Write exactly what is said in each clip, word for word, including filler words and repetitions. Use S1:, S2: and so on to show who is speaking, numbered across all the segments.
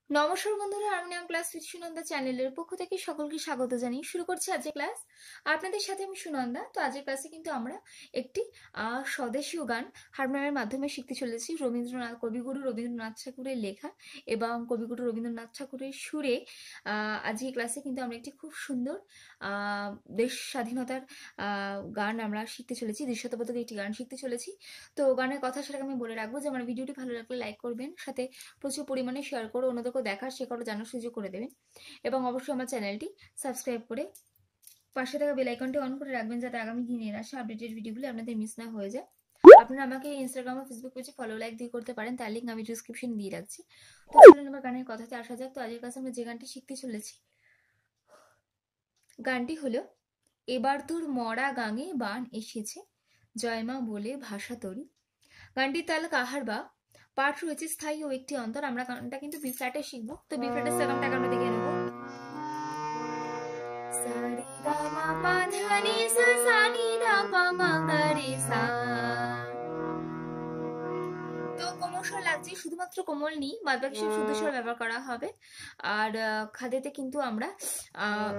S1: নমস্কার বন্ধুরা, harmonium class with Sunanda চ্যানেলের পক্ষ থেকে সকলকে স্বাগত জানিয়ে শুরু করছি আজকের ক্লাস। আপনাদের সাথে আমি সুনন্দা। তো আজকের ক্লাসে কিন্তু আমরা একটি স্বদেশীয় গান হারমোনিয়ামের মাধ্যমে শিখতে চলেছি। রবীন্দ্রনাথ কবিগুরু রবীন্দ্রনাথ ঠাকুরের লেখা এবং কবিগুরু রবীন্দ্রনাথ ঠাকুরের সুরে আজকের ক্লাসে কিন্তু আমরা একটি খুব সুন্দর দেশ স্বাধীনতার গান আমরা শিখতে চলেছি। দেশাত্মবোধক একটি গান শিখতে চলেছি। তো গানের কথা সেটাকে আমি বলে রাখবো যে আমার ভিডিওটি ভালো লাগলে লাইক করবেন, সাথে প্রচুর পরিমাণে শেয়ার করে অন্যদেরকে দেখার শেখারও জানার সুযোগ করে দেবেন এবং অবশ্যই আমার চ্যানেলটি সাবস্ক্রাইব করে পাশে থাকা বেল আইকনটি অন করে রাখবেন যাতে আগামী দিনের আসা আপডেটেড ভিডিওগুলো আপনাদের মিস না হয়ে যায়। আপনারা আমাকে ইনস্টাগ্রাম ও ফেসবুক পেজে ফলো লাইক দিয়ে করতে পারেন, তার লিঙ্ক আমি ডিসক্রিপশন দিয়ে রাখছি। তো চলুন আমার গানের কথাতে আসা যাক। তো আজকের কাছে আমরা যে গানটি শিখতে চলেছি গানটি হলো এবার তোর মরা গাঙে বান এসেছে জয়মা বলে ভাষা তরি। গানটির তাল কাহার বা পাঠ রয়েছে স্থায়ী ও একটি অন্তর। আমরা গানটা কিন্তু বি ফ্ল্যাটে শিখবো। তো বি ফ্ল্যাটের সেকেন্ডটা আমরা দেখে নেব। সারি গা মা পা ধা নি সা সা নি ধা পা মা গা রে সা। তো কোমল স্বর লাগছে, শুধুমাত্র কোমল নি, বাদ বাকি সব শুদ্ধ স্বর ব্যবহার করা হবে। আর খাদেতে কিন্তু আমরা আহ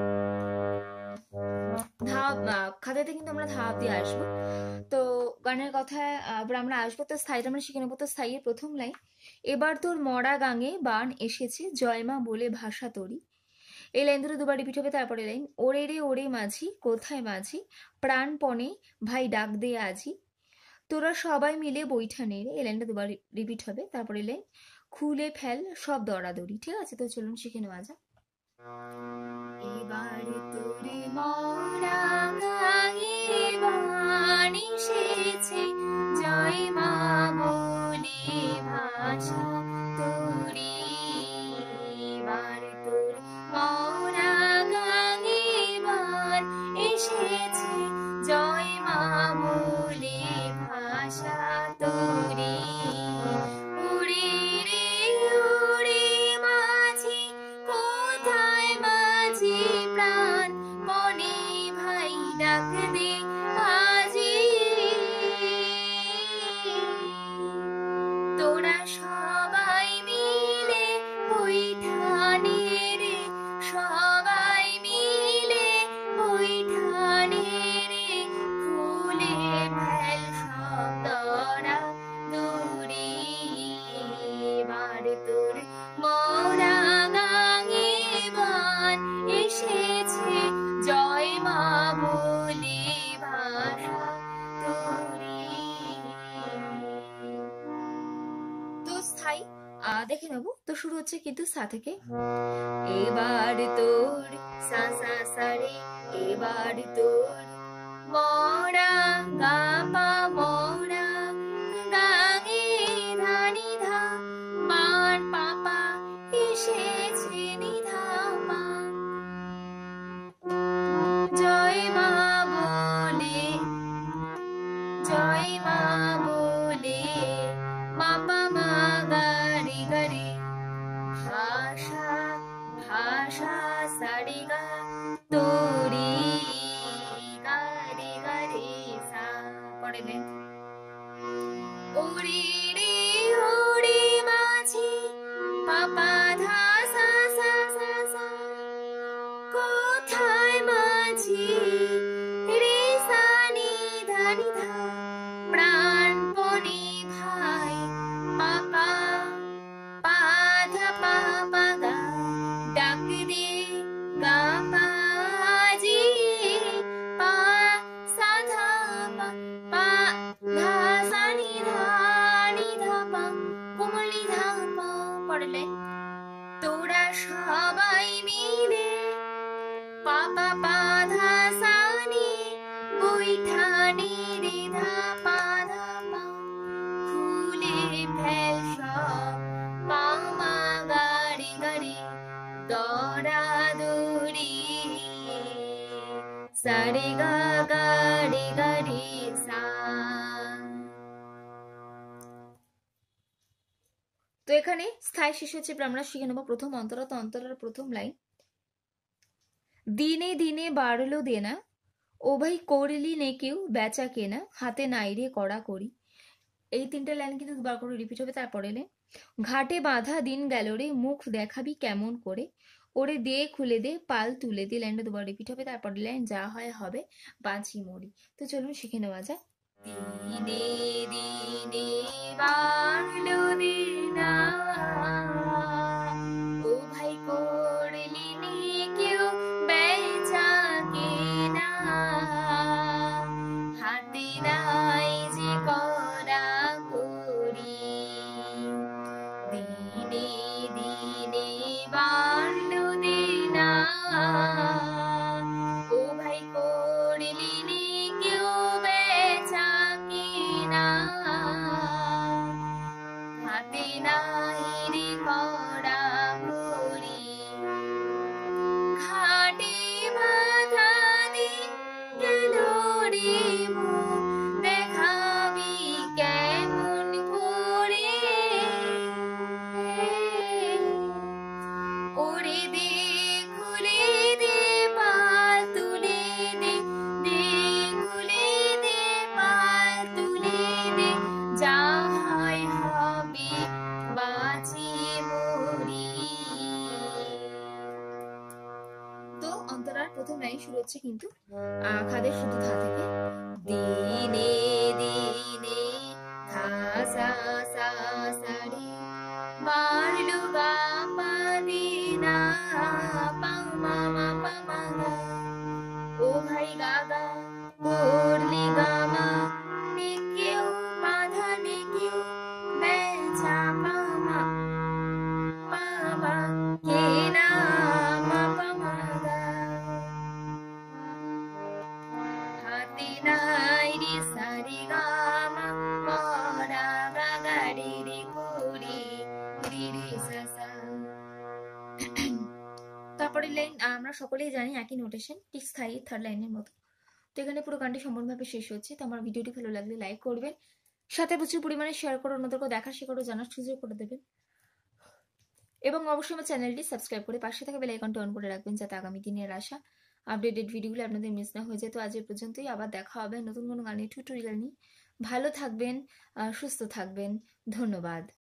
S1: ধাপ খাতাতে কিন্তু আমরা ধাপ দিয়ে আসবো। তো গানের কথায় আমরা আসবো। তো স্থায়ীটা আমরা শিখে নেবো। তো স্থায়ীর প্রথম লাইন, এবার তোর মরা গাঙে বান এসেছে জয়মা বলে ভাষা তরি। এই লাইন দুটো দুবার রিপিট হবে। তারপরে লাইন, ওরে রে ওরে মাঝি কোথায় মাঝি প্রাণপণে ভাই ডাক দে আজি তোরা সবাই মিলে বৈঠা নে রে। এই লাইনটা দুবার রিপিট হবে। তারপরে লাইন, খুলে ফেল সব দরাদরি। ঠিক আছে, তো চলুন শিখে নেওয়া যাক। এবার তোরে মরা গাঙে বান এসেছে জয় মা বলে ভাষা তরি। এবার তোর মরা গাঙে বান এসেছে জয় মা বলে ভাষা তরি। উড়ে রে উড়ে মাঝি কোথায় মাঝি প্রাণ মনে ভাই ডাক দে আজি তোরা সবাই মিলে বৈঠানে রে সবাই মিলে বৈঠানে রে খুলে ফেল সব দরা দড়ি। এবার তোর মরা গাঙে বান এসেছে জয় মা বলে ভাষা তরি। তো স্থায়ী দেখে নেবো। তো শুরু হচ্ছে কিন্তু সা থেকে। এবার তোর সা সা সা রে এবার তোর মরা গা পা মরা গাঙে ধানি ধা বান পাপা এসেছে নিধা পা জয় মা বলে জয় মা বলে মাপা মা গারি গারি ভাষা ভাষা সারি গা তোরি গারি গারি সা। পরে দেন, ওরে রে ওরে মাঝি পাপা ধা সা সা সা সা কোথায় মাঝি রে সা নি ধা নি ধা প্রাণপণে ভাই পাপা পা ধা পা পা গা ডাক দে গা পা জি পা সা ধা পা পা ধা সা নি ধা নি ধা পা কোমলি ধা পা। পড়লে, তোরা সবাই মিলে পাপা পা ধা সা নি বৈঠানে রে ধা পা ধা পা খুলে ফেল সব পা মা গাড়ি গাড়ি দরা দড়ি সারে গা গাড়ি গাড়ি সা। তো এখানে স্থায়ী শেষ হচ্ছে। আমরা শিখে নেবো প্রথম অন্তরা। তো অন্তরার প্রথম লাইন, দিনে দিনে বাড়লো দেনা ও ভাই করলি নে কেউ বেচা কেনা হাতে নাইরে কড়া করি। এই তিনটা লাইন কিন্তু দুবার করে রিপিট হবে। তারপরে ঘাটে বাঁধা দিন গেল রে, মুখ দেখাবি কেমন করে, ওরে দে খুলে দে পাল তুলে দে। লাইনটা দুবার রিপিট হবে, তারপর লাইন যা হয় হবে, বাঁচি মরি। তো চলুন শিখে নেওয়া যাক। দিনে দিনে বাড়লো দিনা, ও ভাই করলি নি কেউ বেচা কেনা, হাতে নাই যে করা করি, দিনে দিনে বাড়লো দিনা, ও ভাই করলি নি কেউ বেচা কেনা, হাতে নাই রে করা করি, ঘাটে বাঁধা দিন গেল রে, মুখ দেখাবি কেমন করে, ওরে দে খুলে দে পাল তুলে দে, দে খুলে দে পাল তুলে দে, যা হয় হবে বাঁচি মরি। তো অন্তরার প্রথম লাইন শুরু হচ্ছে কিন্তু আহ, খাদের শুধু ধা থেকে। দিনে দিনে ধা সা সা সা রে, বাড়লো গা পা দিনা, পা মা মা পা মা গা, ও ভাই গা গা করলি গা মা, নে কেউ বাঁধা নে কেউ বেচা পা মা, পা মা কেনা মা পা মা গা, হাতে নাই রে সারে গা মা, মরা গা গা রে রে করি রে রে সা সা। তারপরে লাইন আমরা সকলেই জানি একই নোটেশন, ঠিক স্থায়ী থার্ড লাইনের মতো। তো এখানে পুরো গানটি সম্পূর্ণভাবে শেষ হচ্ছে। তো আমার ভিডিওটি ভালো লাগলে লাইক করবেন, সাথে প্রচুর পরিমাণে শেয়ার করে অন্যদেরকে দেখার শেখার ও জানার সুযোগ করে দেবেন, এবং অবশ্যই আমার চ্যানেলটি সাবস্ক্রাইব করে পাশে থাকা বেল আইকনটি অন করে রাখবেন, যাতে আগামী দিনের আসা আপডেটেড ভিডিওগুলো আপনাদের মিস না হয়ে যায়। তো আজ এ পর্যন্তই, আবার দেখা হবে নতুন কোনো গানের টিউটোরিয়াল নিয়ে। ভালো থাকবেন, সুস্থ থাকবেন, ধন্যবাদ।